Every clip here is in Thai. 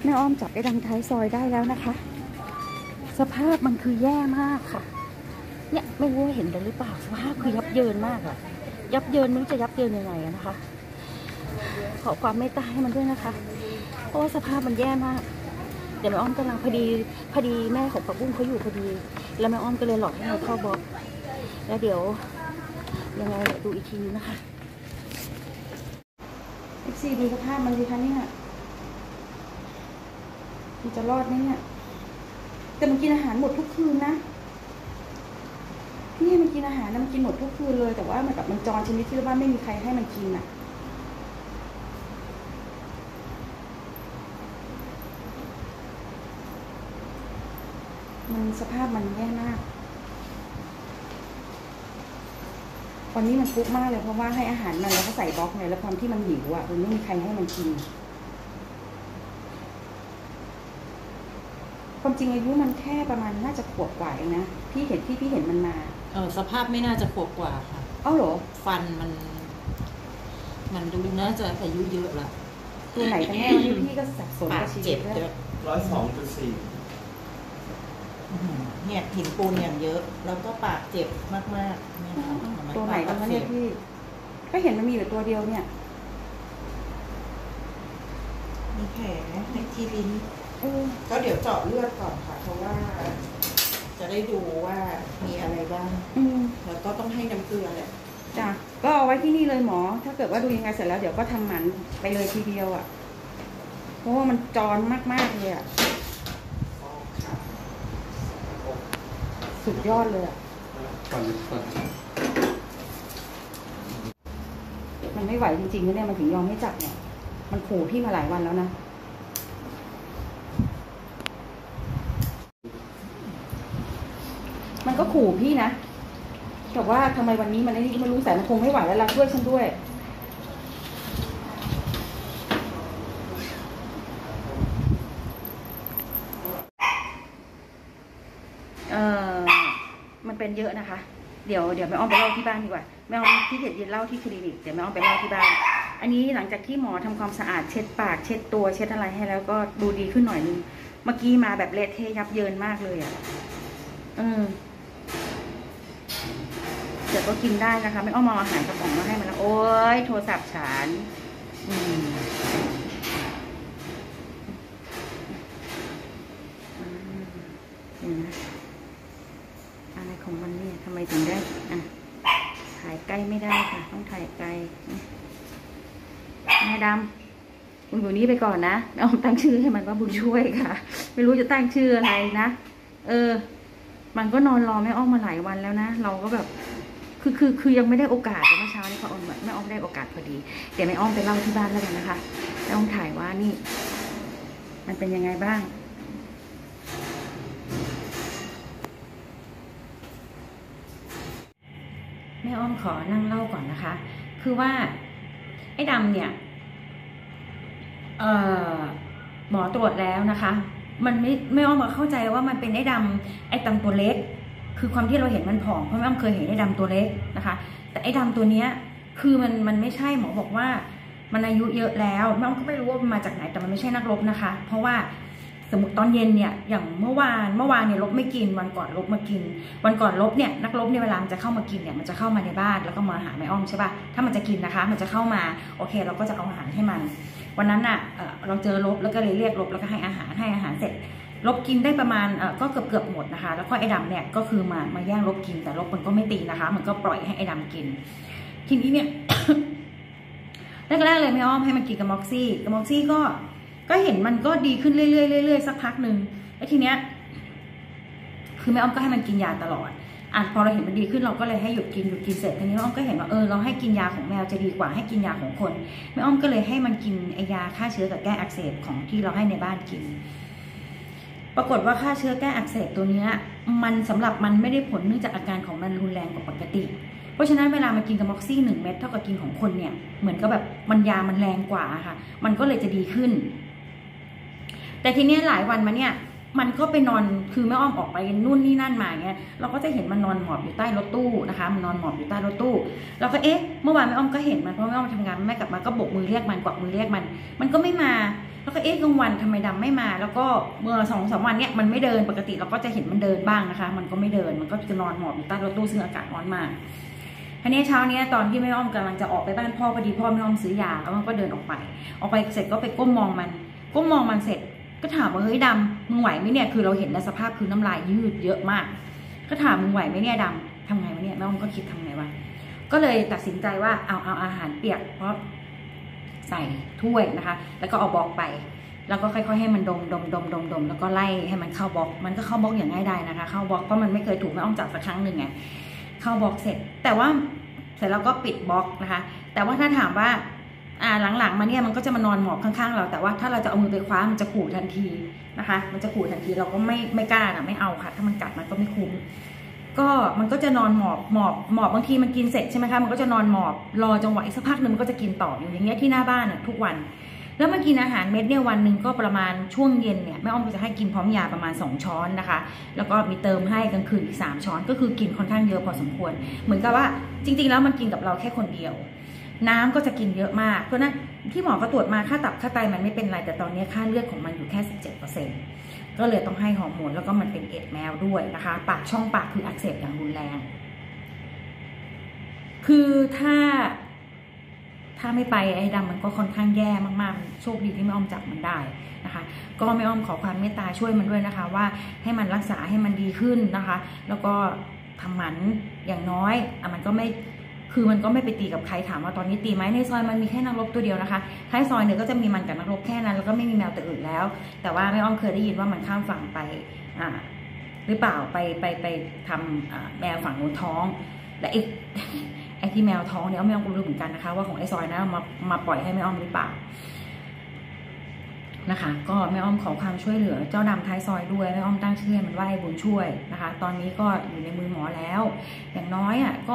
แม่อ้อมจับไอ้ดำท้ายซอยได้แล้วนะคะสภาพมันคือแย่มากค่ะเนี่ยไม่รู้ว่าเห็นหรือเปล่าสภาพคือยับเยินมากอะยับเยินไม่รู้จะยับเยินยังไงนะคะขอความเมตตาให้มันด้วยนะคะเพราะว่าสภาพมันแย่มากเดี๋ยวแม่อ้อมกำลังพอดีแม่ของปักบุ้งเขาอยู่พอดีแล้วแม่อ้อมก็เลยหลอกให้เราเข้าบล็อกแล้วเดี๋ยวยังไงดูอีกทีนะคะFC ดูสภาพมันสิคะเนี่ยมันจะรอดไหมเนี่ยแต่มันกินอาหารหมดทุกคืนนะนี่มันกินอาหารนะมันกินหมดทุกคืนเลยแต่ว่ามันแบบมันจรชนิดที่ว่าไม่มีใครให้มันกินอ่ะมันสภาพมันแย่มากตอนนี้มันฟุกมากเลยเพราะว่าให้อาหารมันแล้วก็ใส่บล็อกเลยแล้วความที่มันหิวอ่ะมันไม่มีใครให้มันกินความจริงอายุมันแค่ประมาณน่าจะขวบกว่าเองนะพี่เห็นมันมาสภาพไม่น่าจะขวบกว่าค่ะเหรอฟันมันดูน่าจะอายุเยอะละตัวไหนกันแน่พี่ก็สับสนกับชีวิตด้วย 102.4 เนี่ยหินปูนอย่างเยอะแล้วก็ปากเจ็บมากๆตัวไหนกันวะเนี่ยพี่ก็เห็นมันมีอยู่ตัวเดียวเนี่ยมีแผลในที่ลิ้นก็เดี๋ยวเจาะเลือดก่อนค่ะเพราะว่าจะได้ดูว่ามีอะไรบ้างแล้วก็ต้องให้น้ำเกลือแหละจ้ะก็เอาไว้ที่นี่เลยหมอถ้าเกิดว่าดูยังไงเสร็จแล้วเดี๋ยวก็ทำหมันไปเลยทีเดียวอ่ะเพราะว่ามันจรมากๆเลยอ่ะสุดยอดเลยอ่ะมันไม่ไหวจริงๆนะเนี่ยมันถึงยอมให้จับเนี่ยมันขู่พี่มาหลายวันแล้วนะมันก็ขู่พี่นะแต่ว่าทำไมวันนี้มันไม่รู้แต่มันคงไม่ไหวแล้วเราช่วยฉันด้วยมันเป็นเยอะนะคะเดี๋ยวแม่อ้อมไปเล่าที่บ้านดีกว่าแม่อ้อมที่เกียจเล่าที่คลินิกเดี๋ยวแม่อ้อมไปเล่าที่บ้านอันนี้หลังจากที่หมอทำความสะอาดเช็ดปากเช็ดตัวเช็ดอะไรให้แล้วก็ดูดีขึ้นหน่อยนึงเมื่อกี้มาแบบเละเทะยับเยินมากเลยอ่ะเดี๋ยวก็กินได้นะคะไม่อ้อมเอาอาหารกระป๋องมาให้มันแล้วโอ๊ยโทรศัพท์ฉันอะไรของมันเนี่ยทำไมถึงได้ถ่ายใกล้ไม่ได้ค่ะต้องถ่ายไกลแม่ดำคุณอยู่นี้ไปก่อนนะแม่อ้อมตั้งชื่อให้มันว่าบุญช่วยค่ะไม่รู้จะตั้งชื่ออะไรนะมันก็นอนรอแม่อ้อมมาหลายวันแล้วนะเราก็แบบคือยังไม่ได้โอกาสแต่เมื่อเช้านี้พอแม่อ้อมได้โอกาสพอดีเดี๋ยวแม่อ้อมไปเล่าที่บ้านแล้วกันนะคะแม่อ้อมถ่ายว่านี่มันเป็นยังไงบ้างแม่อ้อมขอนั่งเล่าก่อนนะคะคือว่าไอ้ดำเนี่ยหมอตรวจแล้วนะคะมันไม่อ้อมเข้าใจว่ามันเป็นไอ้ดำตัวเล็กคือความที่เราเห็นมันผอมเพราะแม่อ้อมเคยเห็นไอ้ดำตัวเล็กนะคะแต่ไอ้ดำตัวเนี้ยคือมันไม่ใช่หมอบอกว่ามันอายุเยอะแล้วแม่อ้อมก็ไม่รู้ว่ามันมาจากไหนแต่มันไม่ใช่นักรบนะคะเพราะว่าสมมติตอนเย็นเนี่ยอย่างเมื่อวานเนี่ยลบไม่กินวันก่อนลบมากินวันก่อนลบเนี่ยนักรบเนี่ยเวลามันจะเข้ามากินเนี่ยมันจะเข้ามาในบ้านแล้วก็มาหาแม่อ้อมใช่ป่ะถ้ามันจะกินนะคะมันจะเข้ามาโอเคเราก็จะเอาอาหารให้มันวันนั้นน่ะเราเจอลบแล้วก็เลยเรียกลบแล้วก็ให้อาหารเสร็จลบกินได้ประมาณก็เกือบหมดนะคะแล้วก็ไอ้ดำเนี่ยก็คือมาแย่งลบกินแต่ลบมันก็ไม่ตีนะคะมันก็ปล่อยให้ไอ้ดำกินทีนี้เนี่ย แรกเลยแม่อ้อมให้มันกินกับม็อกซี่ก็เห็นมันก็ดีขึ้นเรื่อยๆสักพักหนึ่งแล้วทีเนี้ยคือแม่อ้อมก็ให้มันกินยาตลอดพอเราเห็นมันดีขึ้นเราก็เลยให้หยุดกินเสร็จทีนี้แม่อ้อมก็เห็นว่าเราให้กินยาของแมวจะดีกว่าให้กินยาของคนแม่อ้อมก็เลยให้มันกินไอยาฆ่าเชื้อกับแก้อักเสบของที่เราให้ในบ้านกินปรากฏว่าฆ่าเชื้อแก้อักเสบตัวนี้มันสำหรับมันไม่ได้ผลเนื่องจากอาการของมันรุนแรงกว่าปกติเพราะฉะนั้นเวลามันกินกับม็อกซี่1 เม็ดเท่ากับกินของคนเนี่ยเหมือนกับแบบยามันแรงกว่าค่ะมันก็เลยจะดีขึ้นแต่ทีนี้หลายวันมาเนี่ยมันก็ไปนอนคือแม่อ้อมออกไปนู่นนี่นั่นมาเงี้ยเราก็จะเห็นมันนอนหมอบอยู่ใต้รถตู้นะคะมันนอนหมอบอยู่ใต้รถตู้เราก็เมื่อวานแม่อ้อมก็เห็นมันเพราะแม่อ้อมทำงานแม่กลับมาก็โบกมือเรียกมันกวักมือเรียกมันก็ไม่มาแล้วก็กลางวันทำไมดำไม่มาแล้วก็เมื่อ2-3 วันเนี้ยมันไม่เดินปกติเราก็จะเห็นมันเดินบ้างนะคะมันก็ไม่เดินมันก็จะนอนหมอบอยู่ใต้รถตู้ซึ่งอากาศร้อนมากทีนี้เช้านี้ตอนที่แม่อ้อมกำลังจะออกไปบ้านพ่อพอดีพ่อแม่อ้อมซื้อยาแล้วมันก็เดินออกไปเสร็จก็ไปก้มมองมันเสร็จก็ถามว่าเฮ้ยดำมึงไหวไหมเนี่ยคือเราเห็นในสภาพคือน้ำลายยืดเยอะมากก็ถามมึงไหวไหมเนี่ยดำทำไงวะเนี่ยแม่อ้อมก็คิดทำไงวะก็เลยตัดสินใจว่าเอาอาหารเปียกเพราะใส่ถ้วยนะคะแล้วก็เอาบล็อกไปแล้วก็ค่อยๆให้มันดมแล้วก็ไล่ให้มันเข้าบล็อกมันก็เข้าบล็อกอย่างง่ายได้นะคะเข้าบล็อกเพราะมันไม่เคยถูกแม่อ้อมจับสักครั้งหนึ่งไงเข้าบล็อกเสร็จแต่ว่าเสร็จแล้วก็ปิดบล็อกนะคะแต่ว่าถ้าถามว่าหลังๆมาเนี่ยมันก็จะมานอนหมอบข้างๆเราแต่ว่าถ้าเราจะเอามือไปคว้ามันจะขู่ทันทีนะคะมันจะขู่ทันทีเราก็ไม่กล้านะไม่เอาค่ะถ้ามันกัดมันก็ไม่คุ้มก็มันก็จะนอนหมอบบางทีมันกินเสร็จใช่ไหมคะมันก็จะนอนหมอบรอจังหวะอีกสักพักหนึ่งมันก็จะกินต่ออย่างเงี้ยที่หน้าบ้านทุกวันแล้วมากินอาหารเม็ดเนี่ยวันหนึ่งก็ประมาณช่วงเย็นเนี่ยแม่อ้อมก็จะให้กินพร้อมยาประมาณ2 ช้อนนะคะแล้วก็มีเติมให้กลางคืนอีก3 ช้อนก็คือกินค่อนข้างเยอะพอสมควรเหมือนกับว่าจริงๆแล้วมันกินกับเราแค่คนเดียวน้ำก็จะกินเยอะมากเพราะนั้นที่หมอก็ตรวจมาค่าตับค่าไตมันไม่เป็นไรแต่ตอนนี้ค่าเลือดของมันอยู่แค่ 17%ก็เลยต้องให้ฮอร์โมนแล้วก็มันเป็นเอดส์แมวด้วยนะคะช่องปากคืออักเสบอย่างรุนแรงคือถ้าไม่ไปไอ้ดำมันก็ค่อนข้างแย่มากๆโชคดีที่แม่อ้อมจับมันได้นะคะก็แม่อ้อมขอความเมตตาช่วยมันด้วยนะคะว่าให้มันรักษาให้มันดีขึ้นนะคะแล้วก็ทำหมันอย่างน้อยมันก็ไม่ไปตีกับใครถามว่าตอนนี้ตีไหมในซอยมันมีแค่นักรบตัวเดียวนะคะท้ายซอยเนี่ยก็จะมีมันกับนักรบแค่นั้นแล้วก็ไม่มีแมวตัวอื่นแล้วแต่ว่าแม่อ้อมเคยได้ยินว่ามันข้ามฝั่งไปหรือเปล่าไปทำแมวฝั่งนู้นท้องและไอ้ที่แมวท้องเนี่ยแม่อ้อมก็รู้เหมือนกันนะคะว่าของไอ้ซอยนะมาปล่อยให้แม่อ้อมหรือเปล่านะคะก็แม่อ้อมขอความช่วยเหลือเจ้าดำท้ายซอยด้วยแม่อ้อมตั้งชื่อให้มันว่าไอ้บุญช่วยนะคะตอนนี้ก็อยู่ในมือหมอแล้วอย่างน้อยก็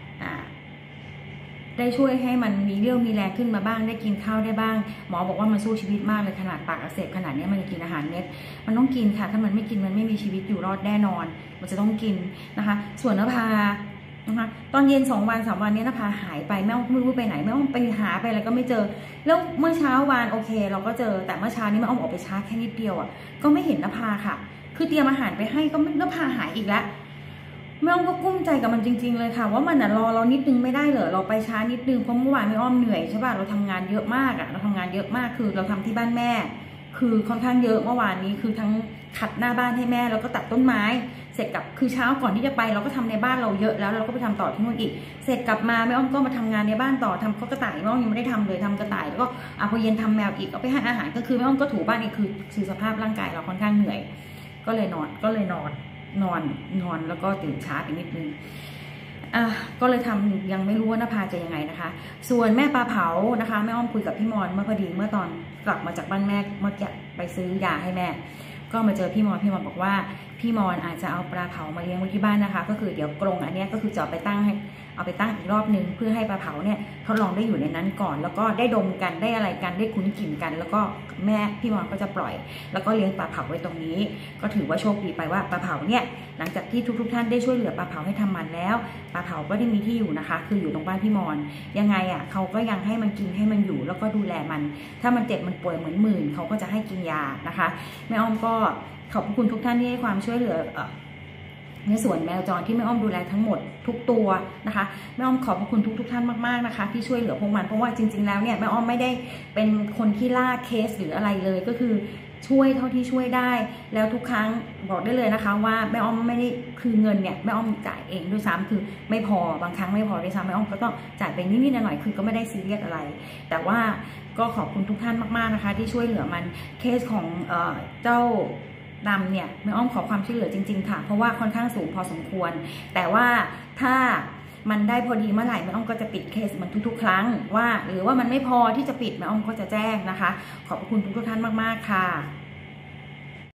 ได้ช่วยให้มันมีเรี่ยวมีแรงขึ้นมาบ้างได้กินข้าวได้บ้างหมอบอกว่ามันสู้ชีวิตมากเลยขนาดปากอักเสบขนาดนี้มันจะกินอาหารเม็ดมันต้องกินค่ะถ้ามันไม่กินมันไม่มีชีวิตอยู่รอดแน่นอนมันจะต้องกินนะคะส่วนนภานะคะตอนเย็น2 วัน 3 วันนี้นภาหายไปแม่ไม่รู้ไปไหนแม่ไปหาไปอะไรก็ไม่เจอแล้วเมื่อเช้าวานโอเคเราก็เจอแต่เมื่อเช้านี้แม่ออกไปช้าแค่นิดเดียวก็ไม่เห็นนภาค่ะคือเตรียมอาหารไปให้ก็นภาหายอีกแล้วแม่อ้อมก็กุ้มใจกับมันจริงๆเลยค่ะว่ามันรอเรานิดนึงไม่ได้เหรอเราไปช้านิดนึงเพราะเมื่อวานแม่อ้อมเหนื่อยใช่ป่ะเราทำงานเยอะมากเราทำงานเยอะมากคือเราทำที่บ้านแม่คือค่อนข้างเยอะเมื่อวานนี้คือทั้งขัดหน้าบ้านให้แม่แล้วก็ตัดต้นไม้เสร็จกับคือเช้าก่อนที่จะไปเราก็ทำในบ้านเราเยอะแล้วเราก็ไปทำต่อที่นู่นอีกเสร็จกลับมาแม่อ้อมก็มาทำงานในบ้านต่อทำกระต่ายแม่อ้อมยังไม่ได้ทำเลยทำกระต่ายแล้วก็พอเย็นทำแมวอีกเอาไปให้อาหารก็คือแม่อ้อมก็ถูบ้านอีกคือสภาพร่างกายเราค่อนข้างเหนื่อยก็เลยนอนแล้วก็ตื่นช้าไปนิดนึงก็เลยทำยังไม่รู้ว่านภาจะยังไงนะคะส่วนแม่ปลาเผานะคะแม่อ้อมคุยกับพี่มอนเมื่อพอดีเมื่อตอนกลับมาจากบ้านแม่เมื่อกี้ไปซื้อยาให้แม่ก็มาเจอพี่มอนบอกว่าพี่มอนอาจจะเอาปลาเผามาเลี้ยงไว้ที่บ้านนะคะก็คือเดี๋ยวกรงอันนี้ก็คือจะเอาไปตั้งอีกรอบนึงเพื่อให้ปลาเผาเนี่ยทดลองได้อยู่ในนั้นก่อนแล้วก็ได้ดมกันได้อะไรกันได้คุ้นกลิ่นกันแล้วก็แม่พี่มอนก็จะปล่อยแล้วก็เลี้ยงปลาเผาไว้ตรงนี้ก็ถือว่าโชคดีไปว่าปลาเผาเนี่ยหลังจากที่ทุกท่านได้ช่วยเหลือปลาเผาให้ทำมันแล้วปลาเผาก็ได้มีที่อยู่นะคะคืออยู่ตรงบ้านพี่มอนยังไงเขาก็ยังให้มันกินให้มันอยู่แล้วก็ดูแลมันถ้ามันเจ็บมันป่วยเหมือนมื่นเขาก็จะให้กินยานะคะแม่อ้อมก็ขอบคุณทุกท่านที่ให้ความช่วยเหลือในส่วนแมวจรที่แม่อ้อมดูแลทั้งหมดทุกตัวนะคะแม่อ้อมขอบคุณทุกท่านมากๆนะคะที่ช่วยเหลือพวกมันเพราะว่าจริงๆแล้วเนี่ยแม่อ้อมไม่ได้เป็นคนที่ล่าเคสหรืออะไรเลยก็คือช่วยเท่าที่ช่วยได้แล้วทุกครั้งบอกได้เลยนะคะว่าแม่อ้อมไม่ได้คือเงินเนี่ยแม่อ้อมจ่ายเองด้วยซ้ำคือไม่พอบางครั้งไม่พอด้วยซ้ำแม่อ้อมก็ต้องจ่ายไปนิดๆหน่อยๆคือก็ไม่ได้ซีเรียสอะไรแต่ว่าก็ขอบคุณทุกท่านมากๆนะคะที่ช่วยเหลือมันเคสของเจ้าดำเนี่ยแม่อ้อมขอความช่วยเหลือจริงๆค่ะเพราะว่าค่อนข้างสูงพอสมควรแต่ว่าถ้ามันได้พอดีเมื่อไหร่แม่อ้อมก็จะปิดเคสมันทุกๆครั้งว่าหรือว่ามันไม่พอที่จะปิดแม่อ้อมก็จะแจ้งนะคะขอบคุณทุกท่านมากๆค่ะ